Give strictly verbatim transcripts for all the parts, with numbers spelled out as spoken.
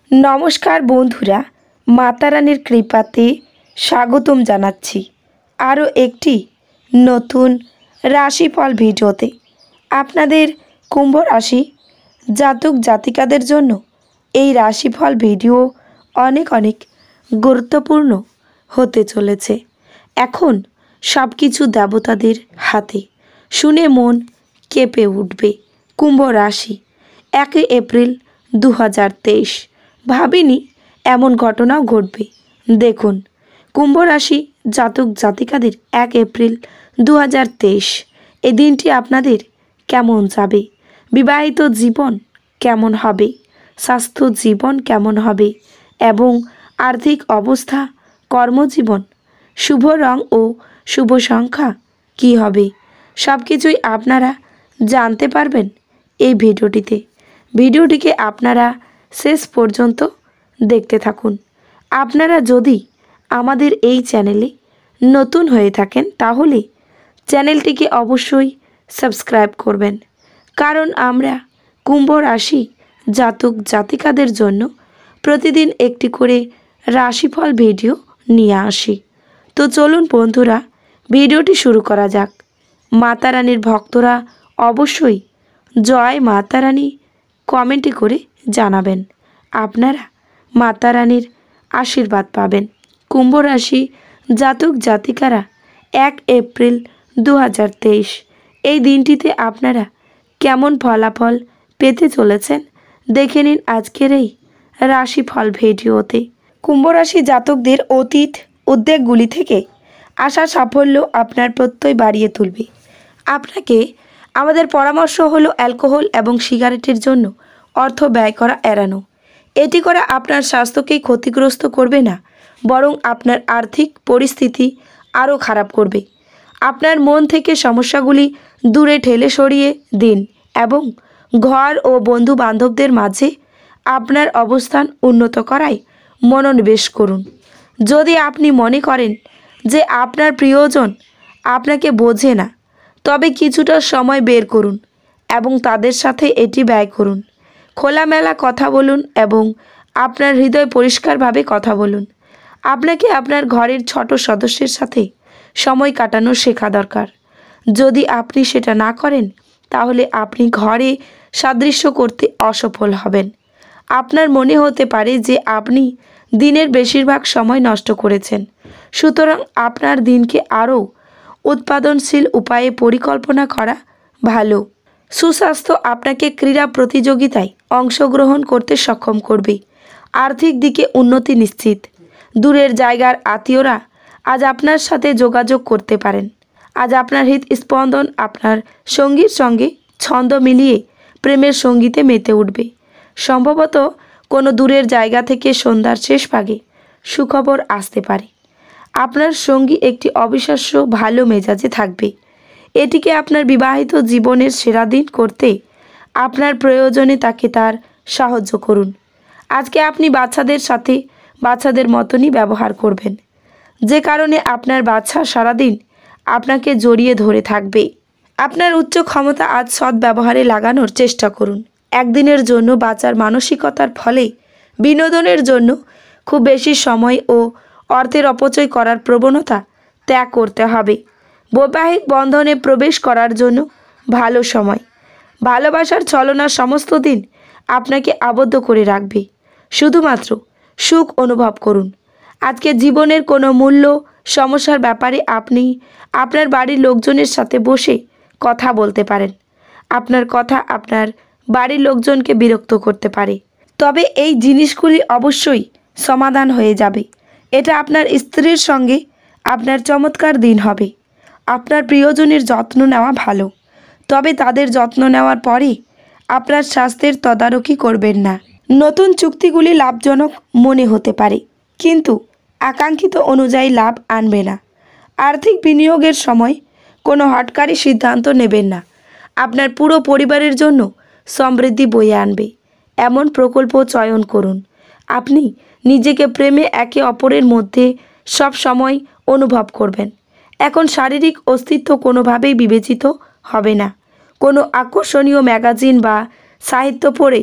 নমস্কার বন্ধুরা, মাতা রানীর কৃপাতে স্বাগতম জানাচ্ছি আরও একটি নতুন রাশিফল ভিডিওতে। আপনাদের কুম্ভ রাশি জাতক জাতিকাদের জন্য এই রাশিফল ভিডিও অনেক অনেক গুরুত্বপূর্ণ হতে চলেছে। এখন সব কিছু দেবতাদের হাতে, শুনে মন কেঁপে উঠবে। কুম্ভ রাশি, একই এপ্রিল দু হাজার তেইশ। ভাবিনি এমন ঘটনাও ঘটবে। দেখুন, কুম্ভ রাশি জাতক জাতিকাদের এক এপ্রিল দু হাজার তেইশ এই দিনটি আপনাদের কেমন যাবে, বিবাহিত জীবন কেমন হবে, স্বাস্থ্য জীবন কেমন হবে এবং আর্থিক অবস্থা, কর্মজীবন, শুভ রং ও শুভ সংখ্যা কি হবে, সব কিছুই আপনারা জানতে পারবেন এই ভিডিওটিতে। ভিডিওটিকে আপনারা শেষ পর্যন্ত দেখতে থাকুন। আপনারা যদি আমাদের এই চ্যানেলে নতুন হয়ে থাকেন তাহলে চ্যানেলটিকে অবশ্যই সাবস্ক্রাইব করবেন, কারণ আমরা কুম্ভ রাশি জাতক জাতিকাদের জন্য প্রতিদিন একটি করে রাশিফল ভিডিও নিয়ে আসি। তো চলুন বন্ধুরা, ভিডিওটি শুরু করা যাক। মাতা রানীর ভক্তরা অবশ্যই জয় মাতা রানী কমেন্টে করে জানাবেন, আপনারা মাতা রানীর আশীর্বাদ পাবেন। কুম্ভ রাশি জাতক জাতিকারা এক এপ্রিল দু হাজার তেইশ এই দিনটিতে আপনারা কেমন ফলাফল পেতে চলেছেন দেখে নিন আজকের এই রাশিফল ভিডিওতে। কুম্ভ রাশি জাতকদের অতীত উদ্বেগগুলি থেকে আসা সাফল্য আপনার প্রত্যয় বাড়িয়ে তুলবে। আপনাকে আমাদের পরামর্শ হলো অ্যালকোহল এবং সিগারেটের জন্য অর্থ ব্যয় করা এড়ানো। এটি করা আপনার স্বাস্থ্যকেই ক্ষতিগ্রস্ত করবে না, বরং আপনার আর্থিক পরিস্থিতি আরও খারাপ করবে। আপনার মন থেকে সমস্যাগুলি দূরে ঠেলে সরিয়ে দিন এবং ঘর ও বন্ধু বান্ধবদের মাঝে আপনার অবস্থান উন্নত করায় মনোনিবেশ করুন। যদি আপনি মনে করেন যে আপনার প্রিয়জন আপনাকে বোঝে না, তবে কিছুটা সময় বের করুন এবং তাদের সাথে এটি ব্যয় করুন। খোলামেলা কথা বলুন এবং আপনার হৃদয় পরিষ্কারভাবে কথা বলুন। আপনাকে আপনার ঘরের ছোট সদস্যের সাথে সময় কাটানো শেখা দরকার। যদি আপনি সেটা না করেন তাহলে আপনি ঘরে সাদৃশ্য করতে অসফল হবেন। আপনার মনে হতে পারে যে আপনি দিনের বেশিরভাগ সময় নষ্ট করেছেন, সুতরাং আপনার দিনকে আরও উৎপাদনশীল উপায়ে পরিকল্পনা করা ভালো। সুস্বাস্থ্য আপনাকে ক্রীড়া প্রতিযোগিতায় অংশগ্রহণ করতে সক্ষম করবে। আর্থিক দিকে উন্নতি নিশ্চিত। দূরের জায়গার আত্মীয়রা আজ আপনার সাথে যোগাযোগ করতে পারেন। আজ আপনার হৃদস্পন্দন আপনার সঙ্গীর সঙ্গে ছন্দ মিলিয়ে প্রেমের সঙ্গীতে মেতে উঠবে। সম্ভবত কোনো দূরের জায়গা থেকে সন্ধ্যার শেষ ভাগে সুখবর আসতে পারে। আপনার সঙ্গী একটি অবিশ্বাস্য ভালো মেজাজে থাকবে। এটিকে আপনার বিবাহিত জীবনের সেরা দিন করতে আপনার প্রয়োজনে তাকে তার সাহায্য করুন। আজকে আপনি বাচ্চাদের সাথে বাচ্চাদের মতনই ব্যবহার করবেন, যে কারণে আপনার বাচ্চা সারাদিন আপনাকে জড়িয়ে ধরে থাকবে। আপনার উচ্চ ক্ষমতা আজ সৎ ব্যবহারে লাগানোর চেষ্টা করুন। একদিনের জন্য বাঁচার মানসিকতার ফলে বিনোদনের জন্য খুব বেশি সময় ও অর্থের অপচয় করার প্রবণতা ত্যাগ করতে হবে। বৈবাহিক বন্ধনে প্রবেশ করার জন্য ভালো সময়। ভালোবাসার ছলনা সমস্ত দিন আপনাকে আবদ্ধ করে রাখবে। শুধুমাত্র সুখ অনুভব করুন। আজকে জীবনের কোনো মূল্য সমস্যার ব্যাপারে আপনি আপনার বাড়ির লোকজনের সাথে বসে কথা বলতে পারেন। আপনার কথা আপনার বাড়ির লোকজনকে বিরক্ত করতে পারে, তবে এই জিনিসগুলি অবশ্যই সমাধান হয়ে যাবে। এটা আপনার স্ত্রীর সঙ্গে আপনার চমৎকার দিন হবে। আপনার প্রিয়জনের যত্ন নেওয়া ভালো, তবে তাদের যত্ন নেওয়ার পরে আপনার স্বাস্থ্যের তদারকি করবেন না। নতুন চুক্তিগুলি লাভজনক মনে হতে পারে, কিন্তু আকাঙ্ক্ষিত অনুযায়ী লাভ আনবে না। আর্থিক বিনিয়োগের সময় কোনো হঠকারী সিদ্ধান্ত নেবেন না। আপনার পুরো পরিবারের জন্য সমৃদ্ধি বয়ে আনবে এমন প্রকল্প চয়ন করুন। আপনি নিজেকে প্রেমে একে অপরের মধ্যে সব সময় অনুভব করবেন। এখন শারীরিক অস্তিত্ব কোনোভাবেই বিবেচিত হবে না। কোনো আকর্ষণীয় ম্যাগাজিন বা সাহিত্য পড়ে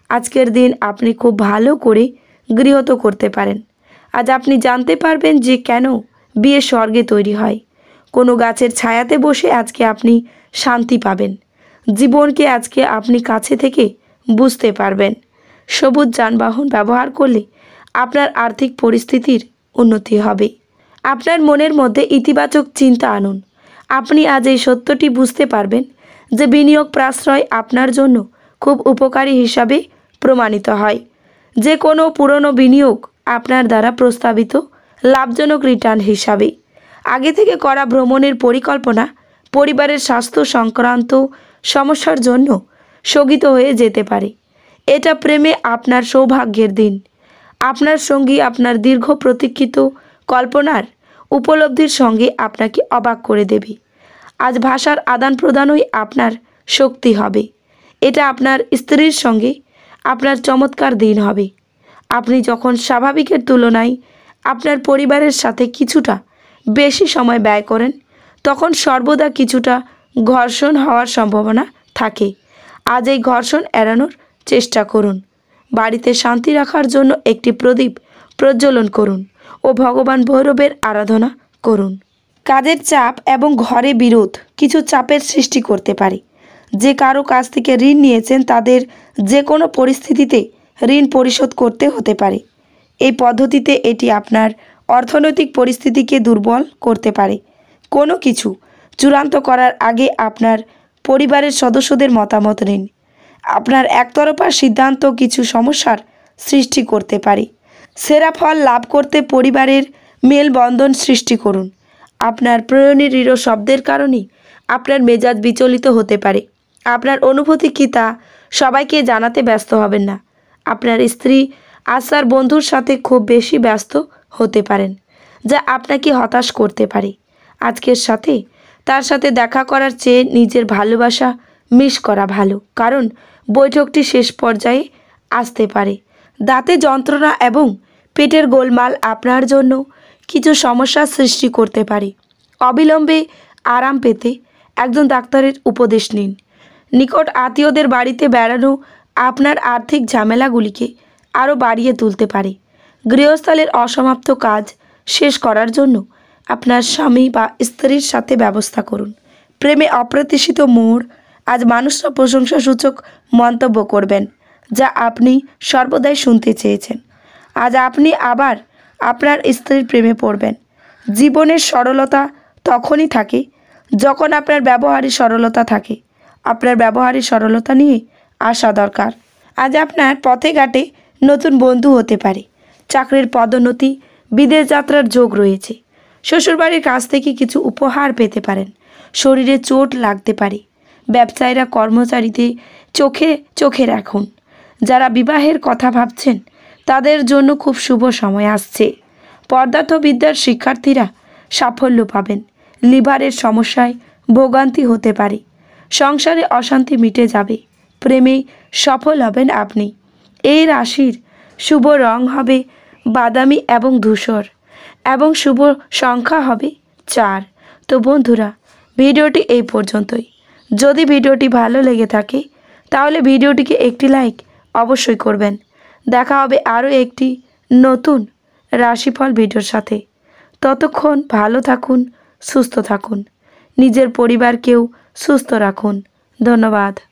আজকের দিন আপনি খুব ভালো করে গৃহীত করতে পারেন। আজ আপনি জানতে পারবেন যে কেন বিয়ে স্বর্গে তৈরি হয়। কোনো গাছের ছায়াতে বসে আজকে আপনি শান্তি পাবেন। জীবনকে আজকে আপনি কাছে থেকে বুঝতে পারবেন। সবুজ যানবাহন ব্যবহার করলে আপনার আর্থিক পরিস্থিতির উন্নতি হবে। আপনার মনের মধ্যে ইতিবাচক চিন্তা আনুন। আপনি আজ এই সত্যটি বুঝতে পারবেন যে বিনিয়োগ প্রশ্রয় আপনার জন্য খুব উপকারী হিসাবে প্রমাণিত হয়। যে কোনো পুরনো বিনিয়োগ আপনার দ্বারা প্রস্তাবিত লাভজনক রিটার্ন হিসাবে। আগে থেকে করা ভ্রমণের পরিকল্পনা পরিবারের স্বাস্থ্য সংক্রান্ত সমস্যার জন্য স্থগিত হয়ে যেতে পারে। এটা প্রেমে আপনার সৌভাগ্যের দিন। আপনার সঙ্গী আপনার দীর্ঘ প্রতীক্ষিত কল্পনার উপলব্ধির সঙ্গে আপনাকে অবাক করে দেবে। আজ ভাষার আদান প্রদানই আপনার শক্তি হবে। এটা আপনার স্ত্রীর সঙ্গে আপনার চমৎকার দিন হবে। আপনি যখন স্বাভাবিকের তুলনায় আপনার পরিবারের সাথে কিছুটা বেশি সময় ব্যয় করেন, তখন সর্বদা কিছুটা ঘর্ষণ হওয়ার সম্ভাবনা থাকে। আজ এই ঘর্ষণ এড়ানোর চেষ্টা করুন। বাড়িতে শান্তি রাখার জন্য একটি প্রদীপ প্রজ্বলন করুন ও ভগবান ভৈরবের আরাধনা করুন। কাজের চাপ এবং ঘরে বিরোধ কিছু চাপের সৃষ্টি করতে পারে। যে কারো কাছ থেকে ঋণ নিয়েছেন তাদের যে কোনো পরিস্থিতিতে ঋণ পরিশোধ করতে হতে পারে। এই পদ্ধতিতে এটি আপনার অর্থনৈতিক পরিস্থিতিকে দুর্বল করতে পারে। কোনো কিছু চূড়ান্ত করার আগে আপনার পরিবারের সদস্যদের মতামত নিন। আপনার একতরফা সিদ্ধান্ত কিছু সমস্যার সৃষ্টি করতে পারে। সেরা ফল লাভ করতে পরিবারের মেলবন্ধন সৃষ্টি করুন। আপনার প্রয়োজনীয় দৃঢ় শব্দের কারণে আপনার মেজাজ বিচলিত হতে পারে। আপনার অনুভূতি কী তা সবাইকে জানাতে ব্যস্ত হবেন না। আপনার স্ত্রী আশার বন্ধুর সাথে খুব বেশি ব্যস্ত হতে পারেন, যা আপনাকে হতাশ করতে পারে। আজকের সাথে তার সাথে দেখা করার চেয়ে নিজের ভালোবাসা মিস করা ভালো, কারণ বৈঠকটি শেষ পর্যায়ে আসতে পারে। দাঁতে যন্ত্রণা এবং পেটের গোলমাল আপনার জন্য কিছু সমস্যার সৃষ্টি করতে পারে। অবিলম্বে আরাম পেতে একজন ডাক্তারের উপদেশ নিন। নিকট আত্মীয়দের বাড়িতে বেড়ানো আপনার আর্থিক ঝামেলাগুলিকে আরও বাড়িয়ে তুলতে পারে। গৃহস্থলের অসমাপ্ত কাজ শেষ করার জন্য আপনার স্বামী বা স্ত্রীর সাথে ব্যবস্থা করুন। প্রেমে অপ্রত্যাশিত মোড়। আজ মানুষরা প্রশংসাসূচক মন্তব্য করবেন, যা আপনি সর্বদাই শুনতে চেয়েছেন। আজ আপনি আবার আপনার স্ত্রীর প্রেমে পড়বেন। জীবনের সরলতা তখনই থাকে যখন আপনার ব্যবহারে সরলতা থাকে। আপনার ব্যবহারে সরলতা নিয়ে আসা দরকার। আজ আপনার পথে ঘাটে নতুন বন্ধু হতে পারে। চাকরির পদোন্নতি, বিদেশ যাত্রার যোগ রয়েছে। শ্বশুরবাড়ির কাছ থেকে কিছু উপহার পেতে পারেন। শরীরে চোট লাগতে পারে। ব্যবসায়ীরা কর্মচারীদের চোখে চোখে রাখুন। যারা বিবাহের কথা ভাবছেন তাদের জন্য খুব শুভ সময় আসছে। পদার্থবিদ্যার শিক্ষার্থীরা সাফল্য পাবেন। লিভারের সমস্যায় ভোগান্তি হতে পারে। সংসারে অশান্তি মিটে যাবে। প্রেমে সফল হবেন আপনি। এই রাশির শুভ রং হবে বাদামি এবং ধূসর এবং শুভ সংখ্যা হবে চার। তো বন্ধুরা, ভিডিওটি এই পর্যন্তই। যদি ভিডিওটি ভালো লেগে থাকে তাহলে ভিডিওটিকে একটি লাইক অবশ্যই করবেন। দেখা হবে আরও একটি নতুন রাশিফল ভিডিওর সাথে। ততক্ষণ ভালো থাকুন, সুস্থ থাকুন, নিজের পরিবারকেও সুস্থ রাখুন। ধন্যবাদ।